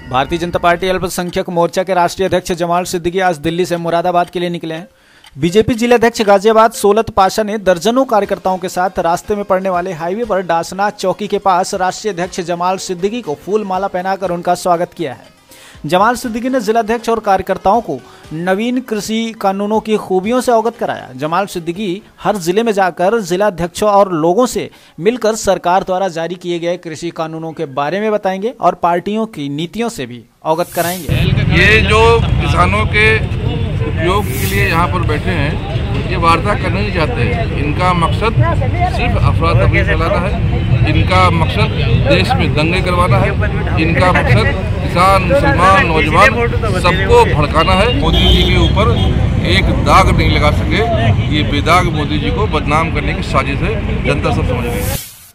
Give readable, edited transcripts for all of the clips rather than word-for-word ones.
Bharatiya Janata party अल्पसंख्यक मोर्चा के राष्ट्रीय अध्यक्ष जमाल सिद्दीकी आज दिल्ली से मुरादाबाद के लिए निकले हैं। बीजेपी जिलाध्यक्ष गाजियाबाद सोलत पाशा ने दर्जनों कार्यकर्ताओं के साथ रास्ते में पड़ने वाले हाईवे पर डासना चौकी के पास राष्ट्रीय अध्यक्ष जमाल सिद्दीकी को फूल माला पहनाकर उनका स्वागत किया है। जमाल सिद्दीकी ने जिलाध्यक्ष और कार्यकर्ताओं को नवीन कृषि कानूनों की खूबियों से अवगत कराया। जमाल सिद्दीकी हर जिले में जाकर जिलाध्यक्षों और लोगों से मिलकर सरकार द्वारा जारी किए गए कृषि कानूनों के बारे में बताएंगे और पार्टियों की नीतियों से भी अवगत कराएंगे। ये जो किसानों के उपयोग के लिए यहाँ पर बैठे हैं, ये वार्ता करना नहीं चाहते हैं। इनका मकसद सिर्फ अफरा तफरी फैलाना है। इनका मकसद देश में दंगे करवाना है। इनका मकसद किसान, मुसलमान, नौजवान सबको भड़काना है। मोदी जी के ऊपर एक दाग नहीं लगा सके, ये बेदाग मोदी जी को बदनाम करने की साजिश है। जनता सब समझ गई।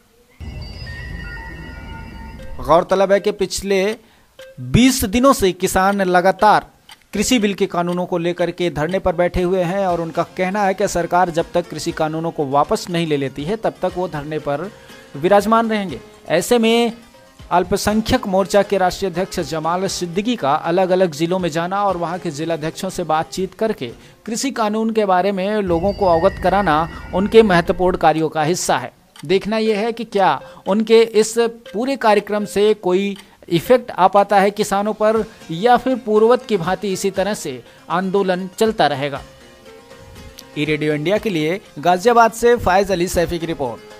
गौरतलब है कि पिछले 20 दिनों से किसान लगातार कृषि बिल के कानूनों को लेकर के धरने पर बैठे हुए हैं और उनका कहना है कि सरकार जब तक कृषि कानूनों को वापस नहीं ले लेती है तब तक वो धरने पर विराजमान रहेंगे। ऐसे में अल्पसंख्यक मोर्चा के राष्ट्रीय अध्यक्ष जमाल सिद्दीकी का अलग अलग जिलों में जाना और वहां के जिलाध्यक्षों से बातचीत करके कृषि कानून के बारे में लोगों को अवगत कराना उनके महत्वपूर्ण कार्यों का हिस्सा है। देखना यह है कि क्या उनके इस पूरे कार्यक्रम से कोई इफेक्ट आ पाता है किसानों पर, या फिर पूर्ववत की भांति इसी तरह से आंदोलन चलता रहेगा। ई रेडियो इंडिया के लिए गाजियाबाद से फायज अली सैफी की रिपोर्ट।